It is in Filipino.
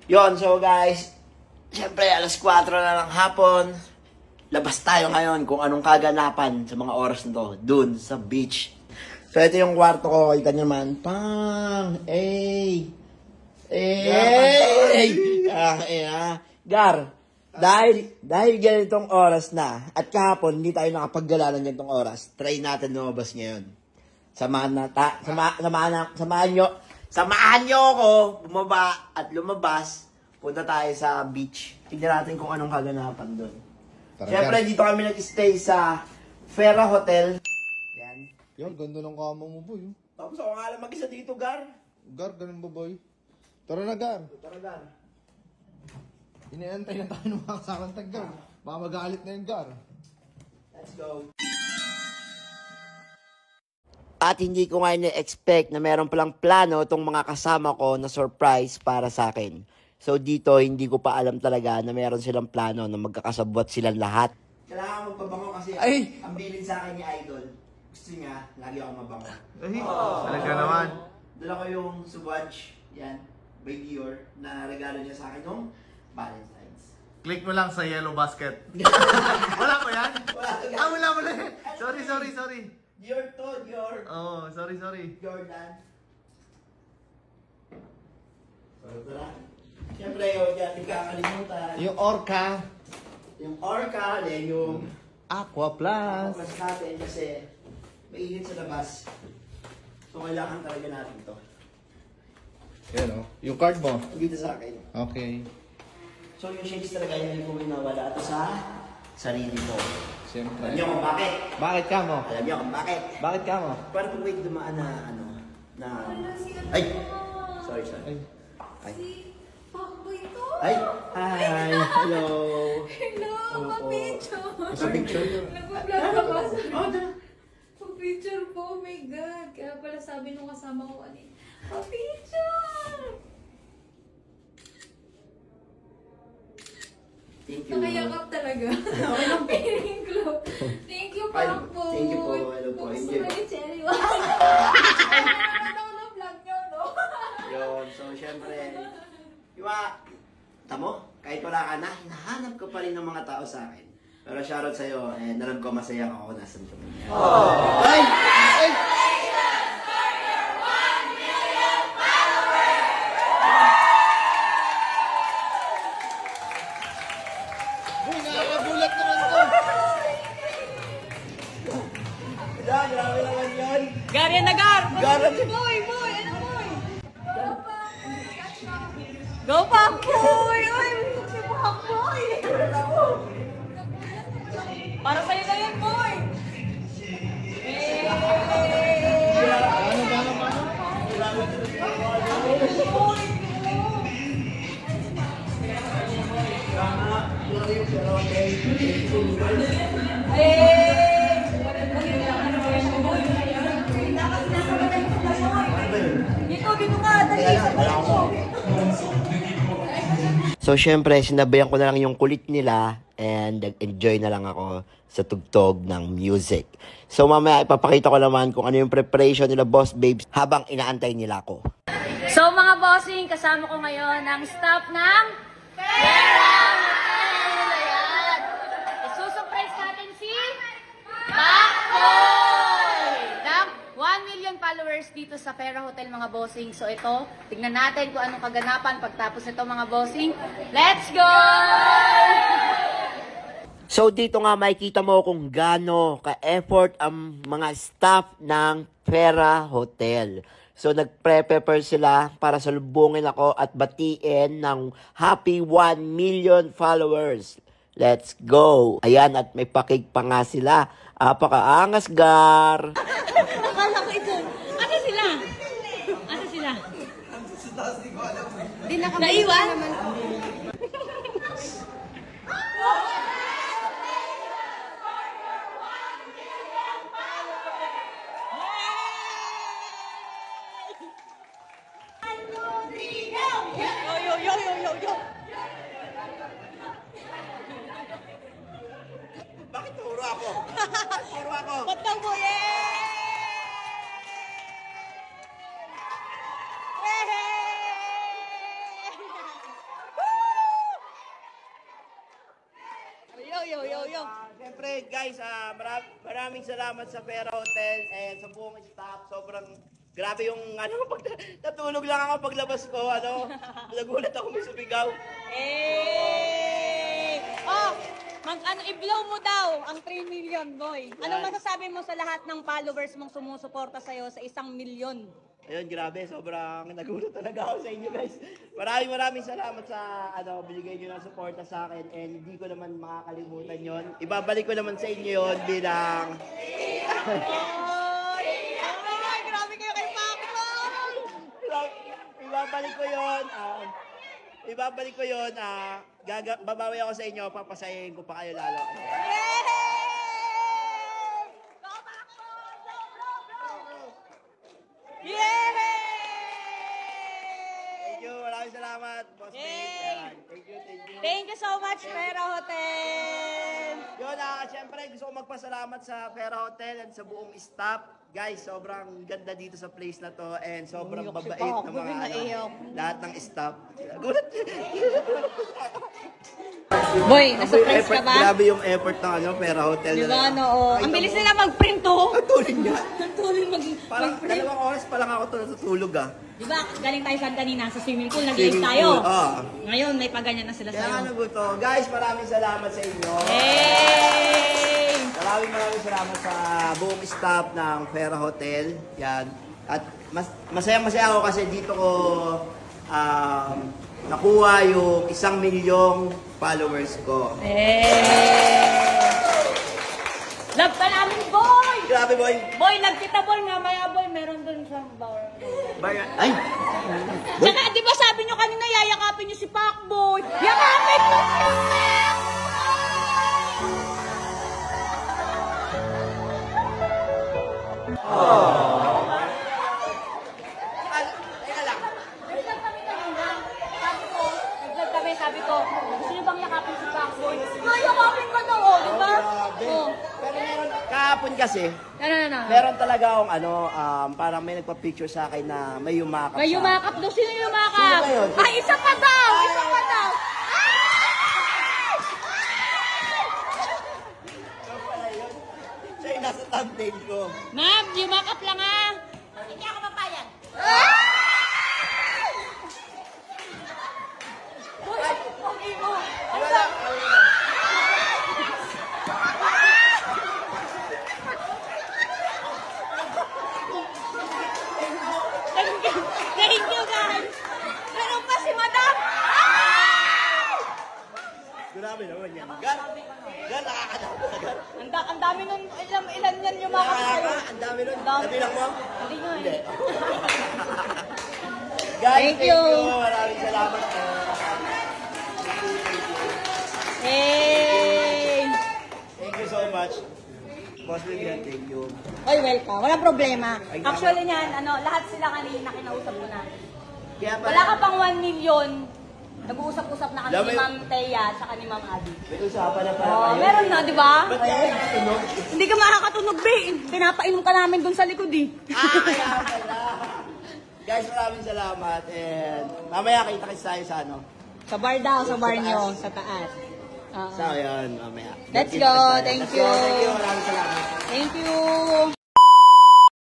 Yon, so guys, syempre alas 4 na ng hapon. Labas tayo ngayon kung anong kaganapan sa mga oras na to, dun sa beach. So ito yung kwarto ko, kita nyo man. Pang! Gar, dahil ganitong oras na, at kahapon hindi tayo nakapaggala ng ganitong oras, try natin lumabas ngayon. Samahan nyo ako bumaba at lumabas. Punta tayo sa beach. Tignan natin kung anong kaganapan doon. Siyempre, dito kami nag-stay sa Fera Hotel. Yan. Yan, ganda ng kama mo, boy. Tapos ako nga lang mag-isa dito, Gar. Gar, ganun ba, boy? Tara na, Gar. Tara, Gar. Iniantay na tayo ng mga kasamang tag-Gar. Baka magalit na yung Gar. Let's go. At hindi ko nga na-expect na meron palang plano itong mga kasama ko na surprise para sa akin. So dito, hindi ko pa alam talaga na meron silang plano na magkakasabot silang lahat. Kailangan magpabango kasi ang bilin sa akin ni Idol. Gusto niya, lagi ako mabango. Ay, talaga naman. Dala ko yung Swatch, yan, by Dior, na regalo niya sa akin nung Valentine's. Click mo lang sa yellow basket. Wala ko yan? Wala. Sorry. Dior to, Dior. Oh, sorry. Jordan. So, tara. Siyempre, yun, hindi kakalimutan. Yung Orca. Yung Orca, then yung Aqua Plus. Plus natin kasi mainit sa labas. So, kailangan talaga natin to. Yan o. Yung card mo. Dito sa akin. Okay. So, yung shades talaga yung ko nawala ito sa sarili ko. Siyempre. Alam niyo kung bakit? Bakit ka mo? Alam niyo kung bakit? Bakit ka mo? Paano kung may dumaan na Ay! Sorry. Ay. Ay! Hi! Hello! Hello! Pa-picture! Sa picture yun. Nag-vlog ka ba? Oh, Pa-picture po, oh my God. Kaya pala sabi nung kasama ko kanina, pa-picture! Thank you. Nakayakap talaga. Piling ko. Thank you, Pakpo. Thank you po. Hello po. Gusto Enjoy mo po. ni Cherry. Ano na vlog nyo, no? Yun. So, syempre, tamo, kahit wala ka na, hinahanap ko pa rin ng mga tao sa akin. Pero shoutout sa'yo, naram ko masaya ako nasan ka mo. Ay! Uy, nakakagulat naman to. Grabe naman yan! Gary na Gar! Gar! Boy! Ano boy? Go Pakboy! Uy! Si Pakboy! Para sa'yo na yun, boy! Dito ka! Dali! So, syempre, sinabayan ko na lang yung kulit nila and nag-enjoy na lang ako sa tugtog ng music. So, mamaya ipapakita ko naman kung ano yung preparation nila Boss Babes habang inaantay nila ako. So mga bossing, kasama ko ngayon ang staff ng Fera Hotel! Ayan! Isusurprise natin si Pakboy! Ng 1 million followers dito sa Fera Hotel mga bossing. So ito, tignan natin kung anong kaganapan pagtapos nito mga bossing. Let's go! So, dito nga makikita mo kung gaano ka-effort ang mga staff ng Fera Hotel. So, nag-prepare sila para salubungin ako at batiin ng happy 1 million followers. Let's go! Ayan, at may pakig pa nga sila. Apakaangas, Gar! Akala ko ito. Asa sila? Naiwan? Bakit puro ako? Ba't daw mo? Siyempre guys, maraming salamat sa Pera Hotel and sa buong staff. Sobrang grabe yung pag natulog lang ako paglabas ko, nagulat ako may sumigaw. I-blow mo daw ang 3 million, boy. Anong masasabi mo sa lahat ng followers mong sumusuporta sa'yo sa 1 million? Ayun, grabe, sobrang nagulat talaga ako sa inyo guys. Maraming salamat sa binigay niyo ng suporta sa akin and hindi ko naman makakalimutan yon. Ibabalik ko naman sa inyo yon bilang Grabe kayo kay Pacboy! Ibabalik ko yon. Babawi ako sa inyo, papasayahin ko pa kayo lalo. Thank you, maraming salamat, Boss Dave. Thank you. Thank you so much, Pera Hotel! Yun, siyempre gusto ko magpasalamat sa Pera Hotel and sa buong staff. Guys, sobrang ganda dito sa place na to and sobrang babait ng mga lahat ng staff. Boy, nasa-surprise ka ba? Grabe yung effort ng Pera Hotel. Diba, ang bilis nila mag-print Ang tuloy niya. Parang mag-print. 2 oras pa lang ako natutulog Diba, galing tayo sa kanina sa swimming pool, nag-iis tayo. Ngayon, may paganyan na sila Kaya sa'yo. Guys, maraming salamat sa inyo. Hey! Maraming salamat sa buong staff ng Pera Hotel. Yan. At masaya ako kasi dito ko nakuha yung 1 milyong followers ko. Hey! Love ka namin, boy! Grabe, boy! Boy, nagkita boy nga, maya boy, meron dun sa bar. Ay! Tsaka, di ba sabi nyo kanina, yayakapin nyo si Pacboy? Yakapin mo si Pacboy! Teka lang. Nag-vlog kami kanina. Sabi ko, gusto nyo bang yakapin si Pacboy? Yakapin ko daw, di ba? Pero meron, kahapon kasi, No. meron talaga akong parang may nagpa-picture sa akin na may yumakap May yumakap daw. Sino yumakap? Sino ba yun? Ay, isa pa daw! Isa pa daw! Siya yung nasa thumbnail ko. Ma'am, yumakap lang ah! Hindi ako papayag. Okay mo. Wala. Thank you guys! Meron pa si Madam! Grabe naman yan. Gan, nakakatawa. Ang dami nun, ilan yan yumakap sa'yo? Ang dami nun. Dami. Nabilang mo? Hindi nga Hindi. eh. Guys, Thank you. Maraming salamat po. Hey! Thank you so much. Boss Lilian, thank you. Oy, welcome. Walang problema. Actually niyan, lahat sila kanina kinausap ko na. Kaya Wala ka pang 1 million. Nag-uusap-usap na kami Dami. ni Ma'am Thea at ni Ma'am Abby. may usapan na pala Oh, kayo. meron na, di ba? Ba't kaya nakatunog? Hindi ka makakatunog, be. Pinapainom ka namin dun sa likod, eh. Kaya pala. Guys, maraming salamat. And mamaya kita tayo sa Sa bar daw, sa bar nyo, sa taas. Sa yun, mamaya. Let's go. Thank you. Thank you. Maraming salamat. Thank you.